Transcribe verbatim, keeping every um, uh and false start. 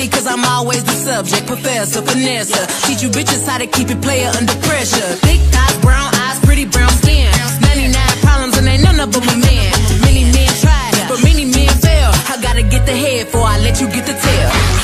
study cause I'm always the subject. Professor, finesse, teach you bitches how to keep it player under pressure. Thick thighs, brown eyes, pretty brown skin. ninety-nine problems and ain't none of them a man. Many men tried, but many men fail. I gotta get the head before I let you get the tail.